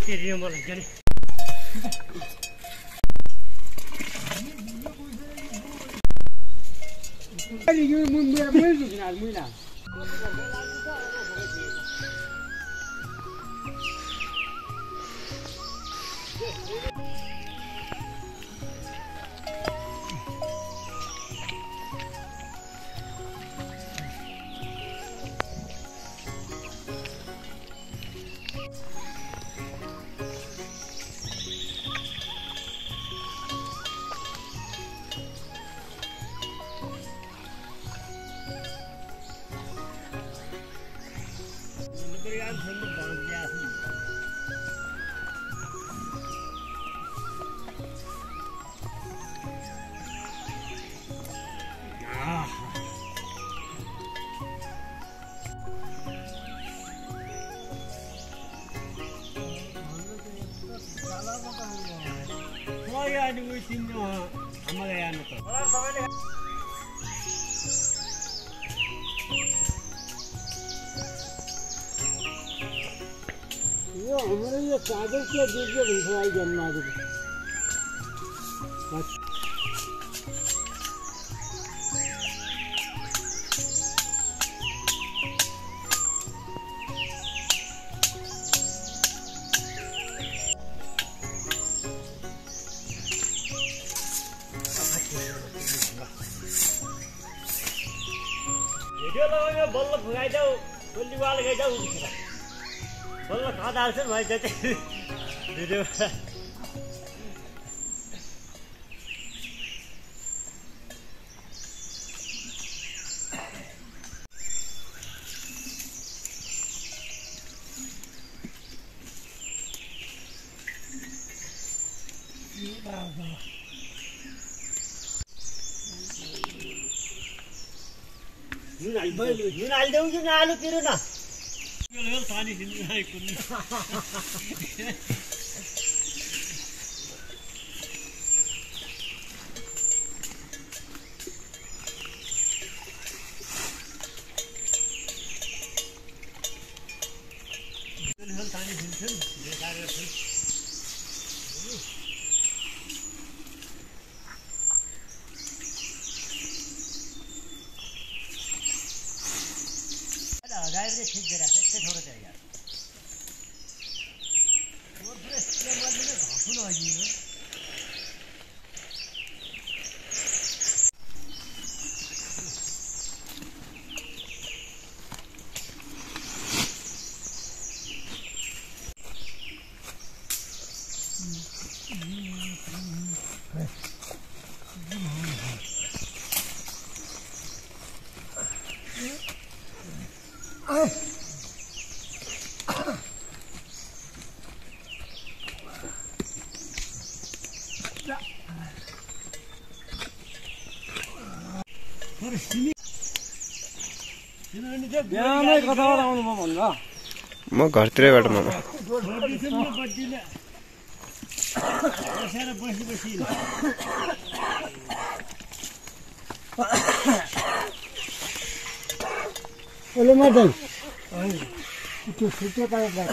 तेरी मलाई जाने अलि यो मुन्डा मुइना यो हाम्रो यो कागज के दियो हुन्छ आई जन्मा दे यो लगायो बल्ल फुगाइदेऊ गोलीवाल गइदेऊ बल्ल खादा हाल्छ भाइ जति भिडियो नुन हालिदेऊ कि आलु पिरो न पानी गाईले ठीक गरेर यस्तै थोरै छ यार और पुरै स्केल गर्ने घाँसु नआइदिनु बिहानै कताबाट आउनु म भन्नु म घरतिरबाट मामा ओले मदन त्यो छुट्टै पारेको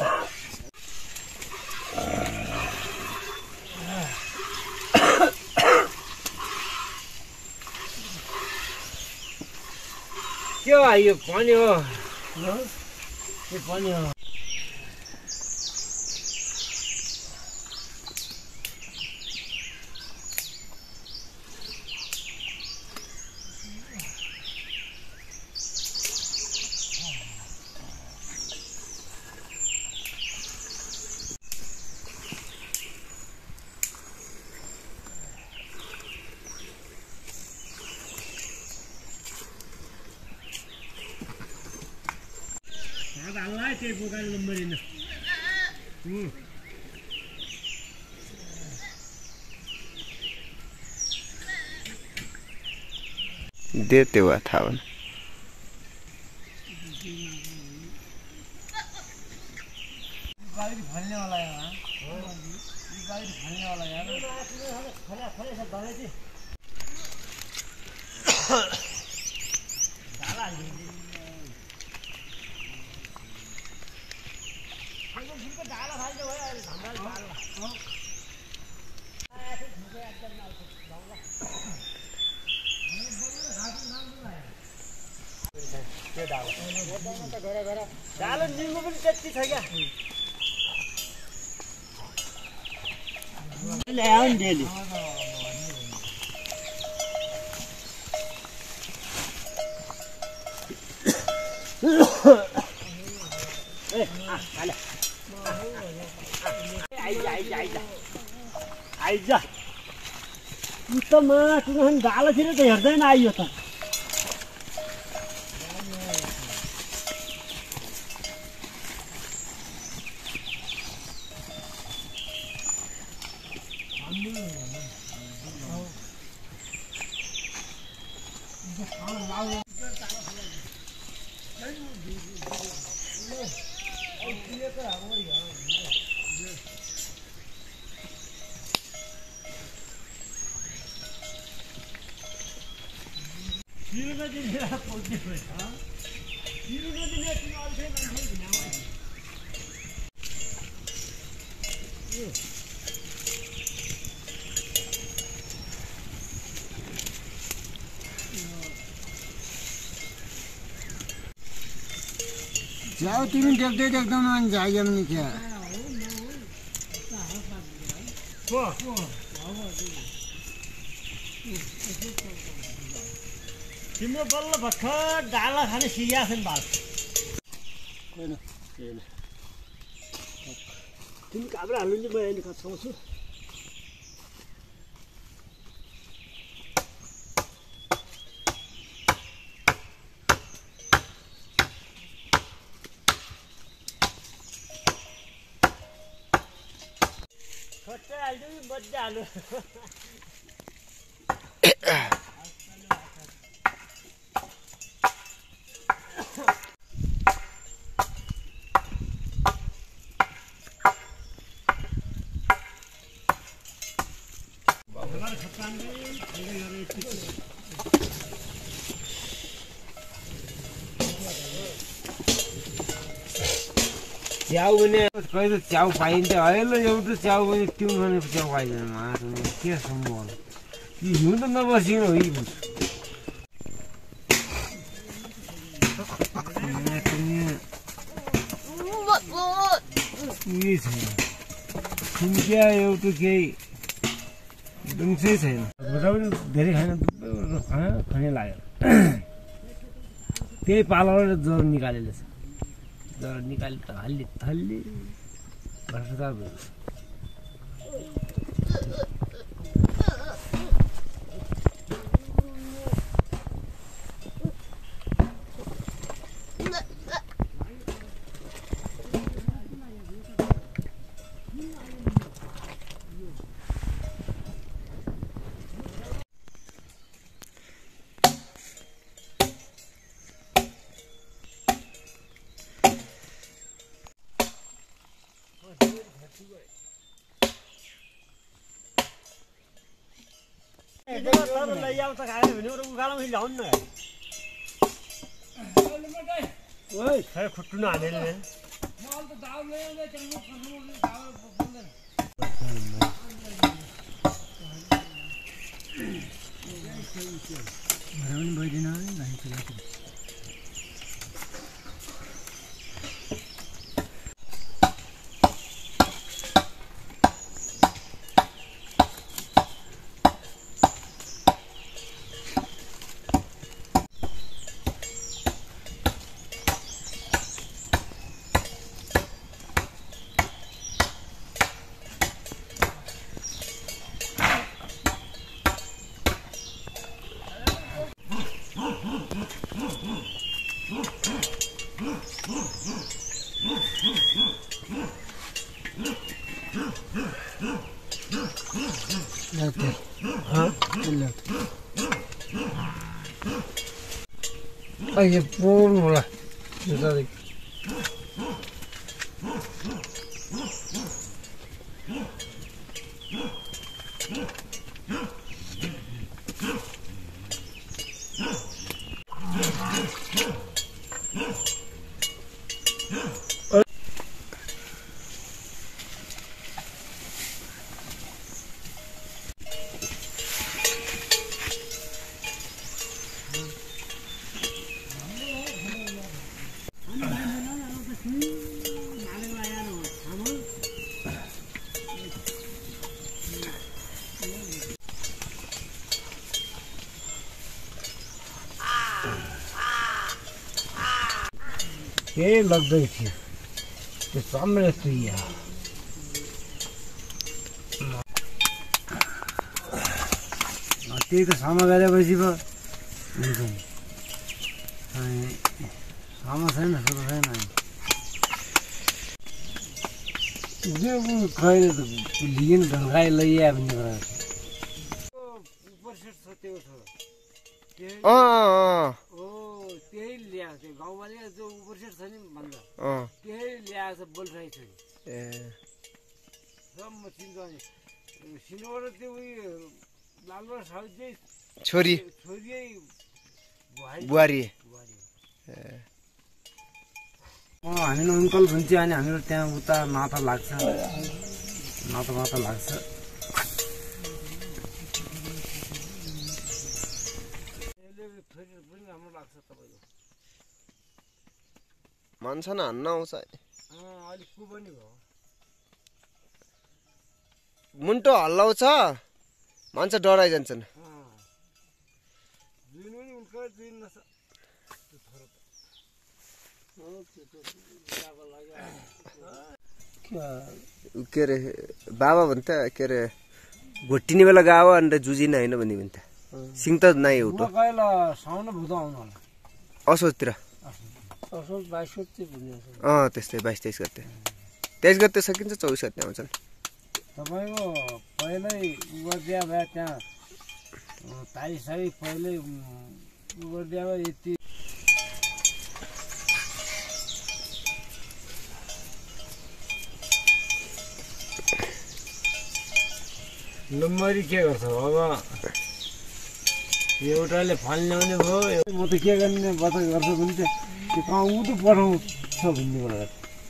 के हो यो पानी हो यो पानी हो Allah itu bukan lembar ini. देते हुआ था वन गाड़ी फलने वाला है हाँ गाड़ी फलने वाला है खले सब डाले थी डाला डाला भाई जो है डालो निम्बु पनि त्यति छ क्या ल्याऊ नि डेली आइज त मासु डालोतिर त हेर्दैन आइयो त जाऊ तिमी देख्दै देख्दैन अनि जाइम नि क्या तिम्रो बल्ल भर्खर डाला खाने सिया छ नि बाल तिमी काब्रा हाल्नु नि म अहिले खसाउँछु खट्टा हाल्नु मजा हाल्नु च्याउ भने कहिले च्याउ पाइन्छ अहिले एउटा च्याउ पनि तिउन भने च्याउ पाइँदैन मासु के सम्भव होला यो हिउँ त नबसिकन हो यी छैन खुम्चिया एउटा केही दुम्सै छैन भुजा पनि धेरै खाने लाग्यो त्यही पालाबाट ज्वरो निकालेको छ ज्वरो निकाले त हल्ली थल्ली भ्रष्टाचार भयो लैजाऊ त खायो भने उखालामा ल्याउनु न खै खुट्टु नहानेर Ay, puro केही लाग्दै थियो त्यो चम्रे तुइया त्यही त सामा गरेपछि पो हुन्छ नि सामा छैन सोधो छैन कहिले त लिएन ढङ्गाइ लैया भन्ने कुरा त्यही ल्याएको थियो गाउँमाले जो उपर सेट छ नि भन्छ त्यही ल्याएको छ बोल्छ सब म चिन्छु अनि सिनबाट त्यो उयो लालबार साउजी छोरी छोरी बुहारी हामीलाई अङ्कल भन्छ अनि हामीहरू त्यहाँ उता नाता लाग्छ नाता लाग्छ राम्रो लाग्छ तपाईँको मान्छन् हान्न आउँछ अलिक को पनि भयो मुन्टो हल्लाउँछ मान्छे डराइजान्छन् के अरे बाबा भन्छ के अरे घोटिने बेला गाव अन्त जुजिने होइन भन्ने भन्छ सिङ त नै उठो असोजतिर त्यस्तै 22-23 गते 23 गते सकिन्छ 24 गते आउँछन् तपाईँको पहिल्यै गरिदिया भए त्यहाँ तारिख पहिल्यै गरिदिया भए यति लम्बरी के गर्छ अब एउटाले फल ल्याउने भयो म त के गर्ने बच्चा गर्छ भने चाहिँ त्यो कहाँ ऊ त पठाउँछ भन्ने कुरा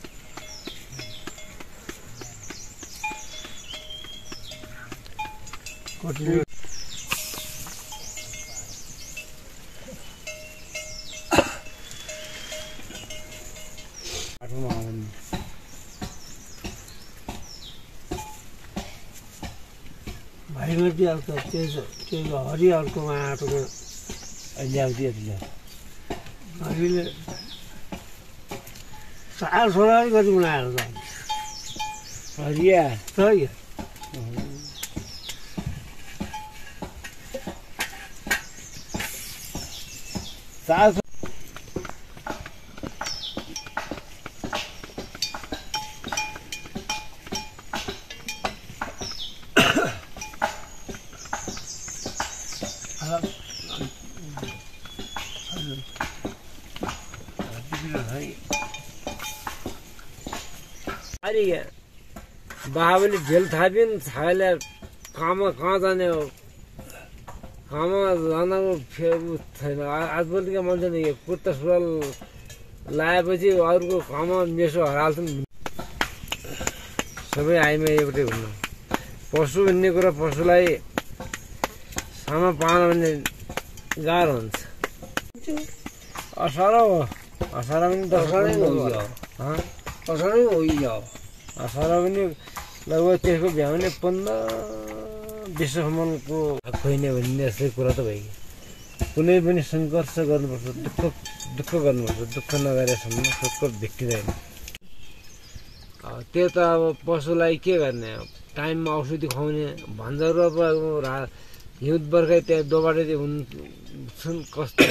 भाइ गरिदिइहाल्छ त्यो हरिहरकोमा आँटोको ल्याइदियो हरिले साल छोरा कति बनाएर त हरिया छ साल बाबुले झेल थापिन् छाले कहाँ जाने हो कहाँमा जानको छैन आजभोलिका मान्छे यो कुर्ता सुरुवाल लगाएपछि अरूको कहाँमा मेसो हराल्छन् सबै आइमा एउटै हुनु पशु भन्ने कुरा पशुलाई सामा पाउन भने गाह्रो हुन्छ असार हो असार पनि असारै हो असार पनि लगभग त्यसको भ्याउने 15-20सम्मको खोइने भन्ने जस्तै कुरा त भयो कुनै पनि सङ्घर्ष गर्नुपर्छ दुःख गर्नुपर्छ दुःख नगरेसम्म सोधखोज भेटिँदैन त्यो त अब पशुलाई के गर्ने टाइममा औषधि खुवाउने भन्जाहरू अब हिउँद बर्खा त्यहाँ दोबाटै हुन्छन् कस्तो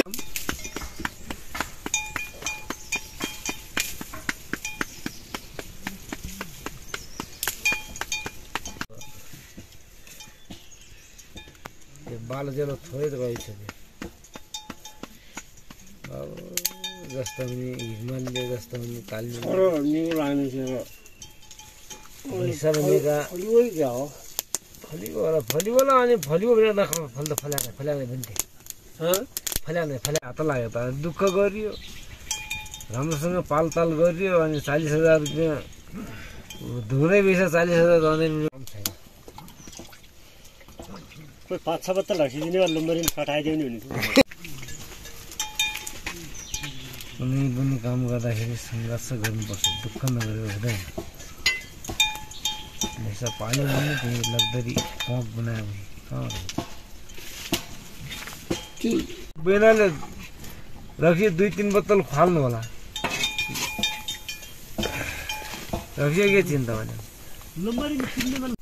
बालजेलो थोरै त गइसक्यो अब जस्तो पनि हिमालय जस्तो पनि काली पैसा भनेका फलीवाला अनि फलीको बेला फल त फल्याउने पनि थिएँ फल्याउने हात लाग्यो त दुःख गरियो राम्रोसँग पालताल गरियो अनि 40,000 रुपियाँ धुरै पैसा 40,000 जाँदैन छैन 5-6 बत्तल हसिदिने वा लम्बरी कटाइदियो नि हुन्थ्यो कुनै पनि काम गर्दाखेरि सङ्घर्ष गर्नुपर्छ दुःख नगरेर हुँदैन पैसा पाल्यो भने त्यही लग्जरी पम्प बनायो भने बेलाले रखी 2-3 बोतल फाल्नु होला के चिन्ता भने नम्बरी किन्ने मन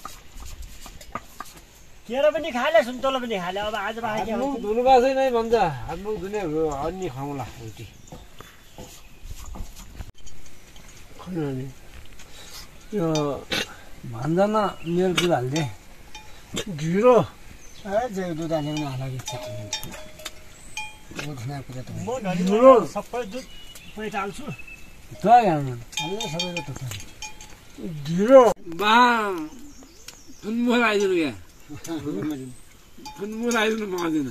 केरा पनि खाले सुन्तला पनि खाले अब आज बाहेक हातमुख धुनु भएको छैन है भन्छ हातमुख धुने अन्य खाउँला रोटी खनाने यो भन्जना मेरो दुध हाल्दे ढिरो दुध हाल्ने हालाको इच्छा म ढिरो सबै दुध पैसा हाल्छु ढिरो बा फुनमुख आइदिनु क्या फुनमुख आइदिनु पाउँदैन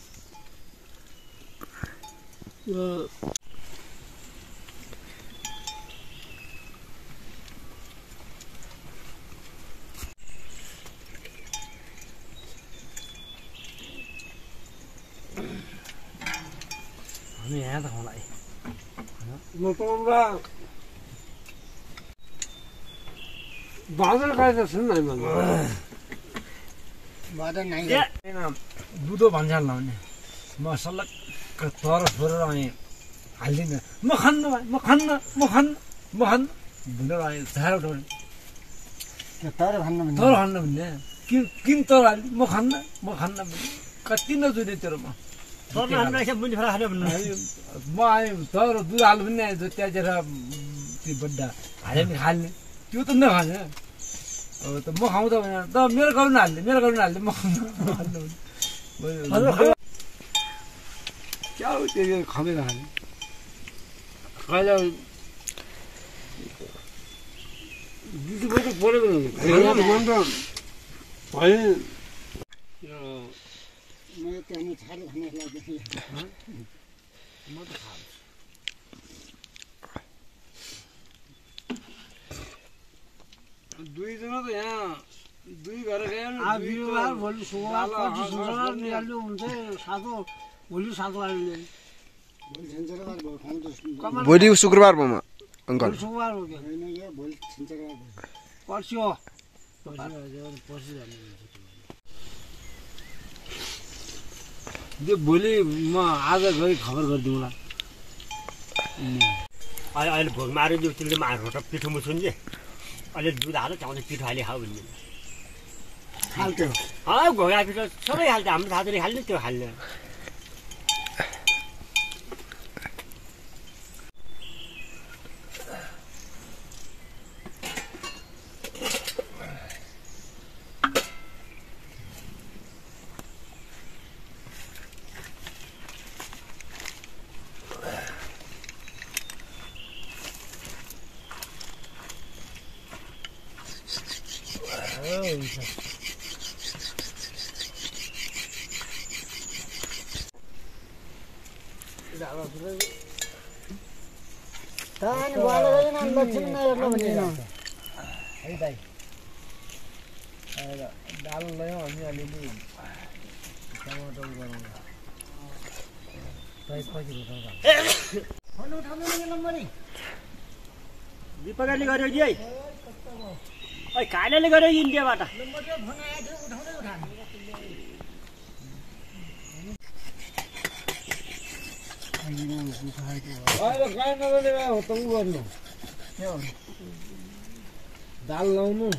हामी यहाँ त खाउँला बादल कायदा छ नि बुधो भन्छ लाउने म सलक्क तर छोडेर अनि हाल्दिनँ म खान्न भनेर अनि झार उठाउने तर खान्न भन्ने किन तर हाल्ने म खान्न भन्ने कति नजुने तेरो म म आएँ तर दुध हाल्नु पनि आएछ त्यहाँतिर त्यो बड्डा हाले पनि खाल्ने त्यो त नखाने अब त म खाउँदा भने त मेरो गर्नु हाल्ने म खानु क्या हो त्यो खमेर खाने कहिले दुध पैसा परेको दुईजना त यहाँ दुई घर गयो भोलि शुक्रबार भयो अङ्कल भोलि म आज गई खबर गरिदिउँला अहिले भोगमा आएर त्यसले मार्फत पिठो मुछुन् कि अहिले दुध हाल्यो चाउँदै पिठो हाली खाऊ भन्ने घोगा पिठो सबै हाल्छ हाम्रो साथीले हाल्ने त्यो हाल्ने दाल ल्यायौँ हामी अलिअलि टमाटर गरौँ दिपकले गर्यो कि है कालेले गर्यो इन्डियाबाट गर्नु दाल लाउनु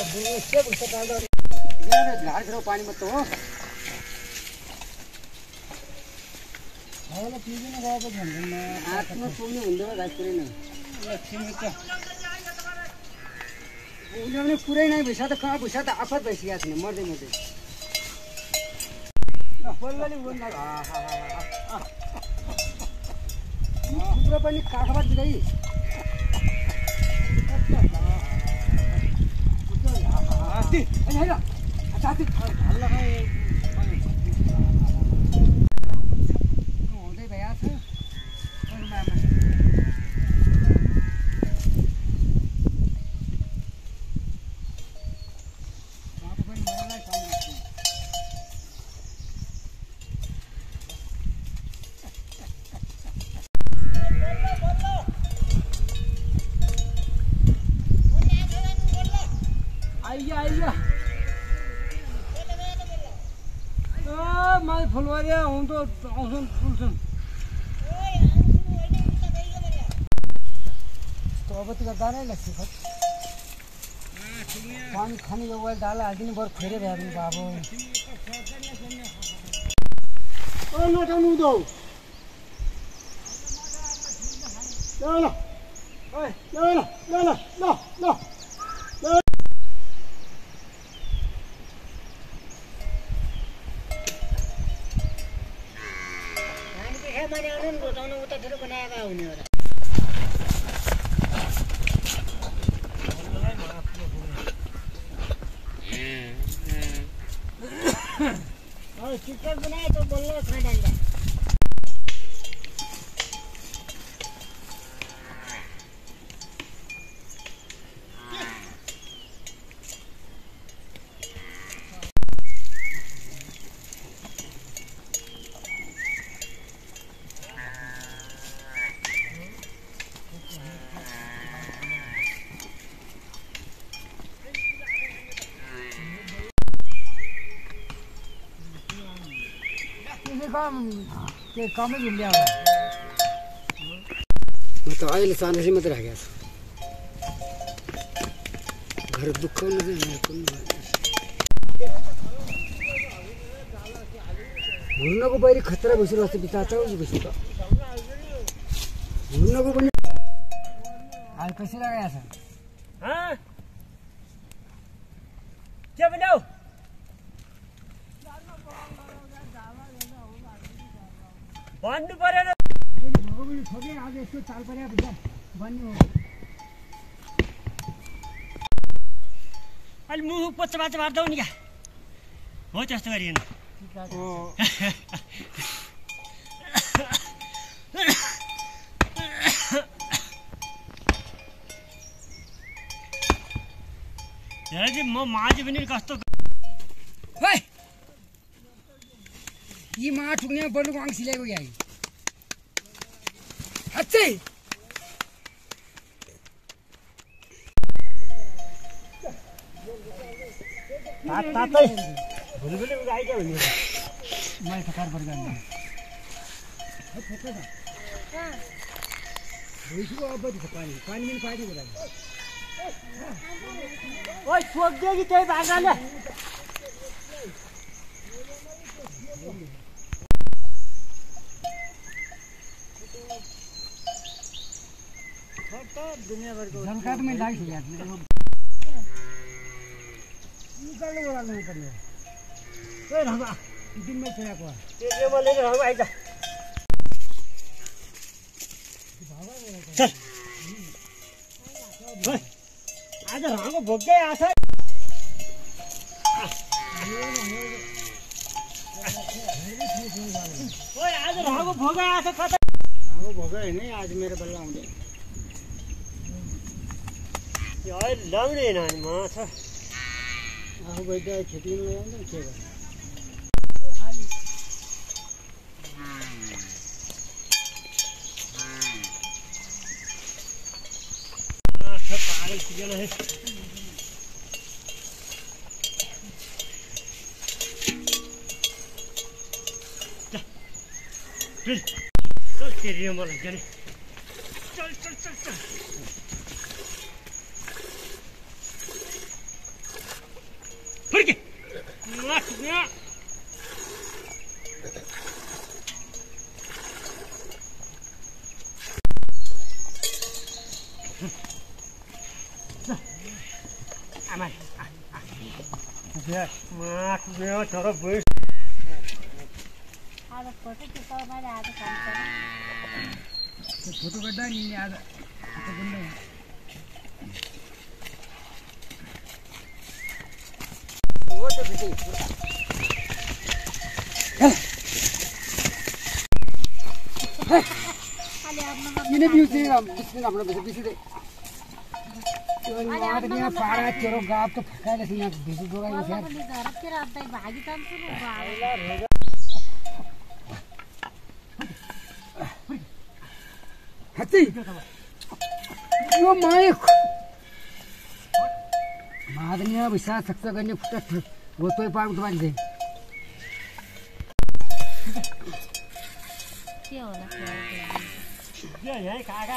पानी मत हो आत्मा सुन्नु हुँदैन गाइस पुरै नै उनीहरूले पुरै नै भइसक्यो त कहाँ भइसक्यो त आफत भइसकेको छैन मर्दै मर्दै कुकुरो पनि काखबाट बिगाई हुँदै भइहाल्छ आइया माल फुलवारी हुँदो आउँछन् फुल्छन् अब त दानै लाग्छ पानी खाने यो वाल डाला हालिदिनु बरु फेरि भ्याउनु बाबु ओ नटाउनु हुँदो ल ल ओइ ल ल ल ल ल बताउनु उतातिर बनाएर हुने हो र चिकन बनाए तो बल्ल खाँदा के कमै झुम्ल्या होला म त अहिले सानोसी मात्रै राखेको छु घर दुखाउनु हुर्नको बहिरी खतरा भइसक्यो अस्ति बिता चौजी भइसक्यो त हुर्नको पनि हाल कसरी लगाएको छ के बनाऊ भन्नु परेन आज यस्तो चाल पर्या भन्ने हो अलि मुख पच्चा मार्दौ नि क्या हो त्यस्तो गरिएन हेर म माझी पनि कस्तो यी मा ठुक्ने बल्नुको आङ सिलाएको क्या अझै तातै भुलभुली आइदियो भने मैले त कारबार गर्ने भइसक्यो अब छ पानी पनि पानी कुरा ओइ सोध्यो कि त्यही भागाले जनकादमै लाग्छ यार निकाल्नु ओराल्नु पर्ने ए रामा दिनमै छोराको त्यो मैले रामा आइज चल आज रामको भोकै आछ ओइ आज रामको भोकै आछ कता रामको भोकै हैन आज मेरो बल्ल आउँदै यो लाउने नानी माछ आफू गइदा खेती लगाउँदैन के गर्नु पागल किन है चल तेरी मलाई जाने चल फोटो काढता नि आज आता बंद ini beauty bisnis अपना bisnis दे आज के पारा चेरो गाप तो फका ले सिना बिजु दोगा ये यार हत्ती यो माइक मादनिया विसा सक्छ गर्ने फुट गोतोय पार्क त बान्थे के होला यो यही काका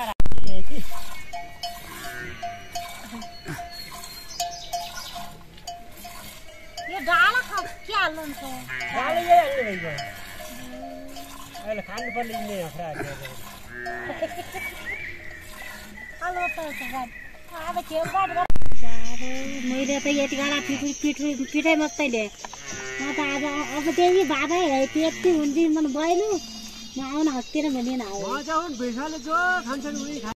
यो डाला के हाल्नु हुन्छ डाले यही हाल्नु भइगयो अहिले खानु पर्ने यिनले हफ्रा हालो त अब के गर्नु मैले त यति गाला पिठै मात्रै ल्याए म त अब त्यही बाबा त्यति हुन्छ मन भएन म आउन हस्तिर भने न हो जाउन बेसाले जो खान्छन् उनी खा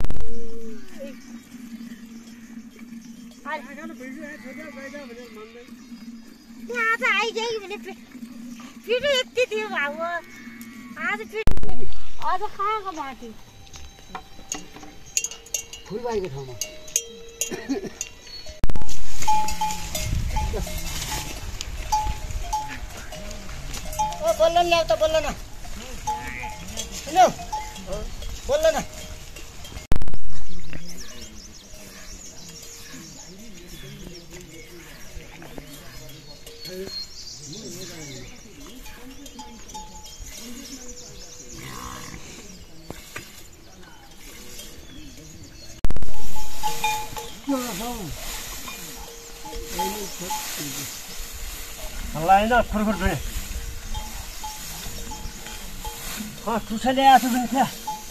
आज खानु बेसु छोड्या गइदा भने मान्दैन आज आइजाइ भने पिठो यति थियो भाउ आज आज खाएको बाटी फुलबारीको ठाउँमा ओ बोल्न ल्याउ त बोल्न न सुन्नु बोल्न न हल्ला हैन फुरफुर भने टुसा ल्याएको पनि थियो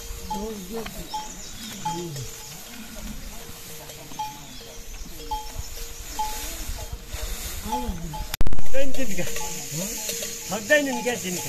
सक्दैन नि क्या जिन्का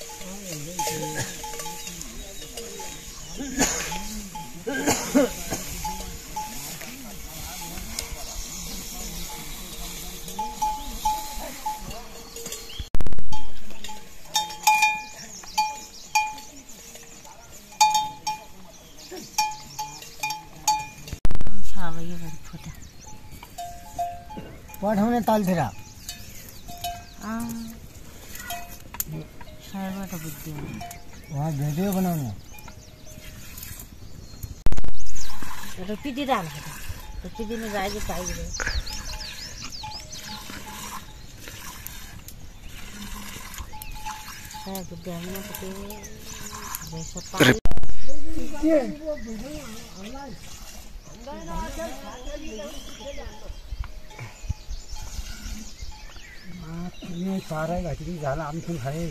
पठाउने तालतिर सायद बुद्धि वहाँ भिडियो बनाउने तो पिटी डाल तो पिटी में जाएगी पाएगी सायद बुद्धि हमने तो वैसा पाए तुम्हें सारा घाटी झाला आम्ही पण खाय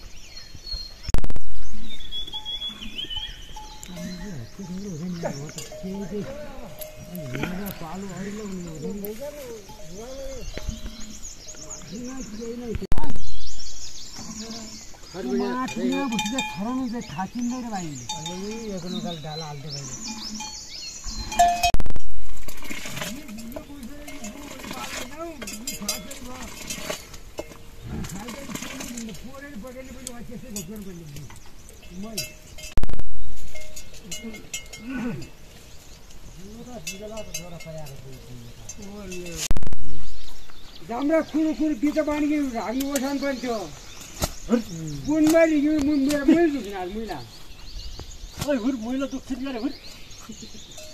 खराउनु थाकिँदैन भाइ एक नकाल डाला हाल्दै भाइ जाम्रा खुरु खुरु बिच बानी हामी ओछान पनि थियो बुनबारी यो मेरो दुख्न हाल मुइला ओइ हुर मुइला दुख्छ नि अरे हुर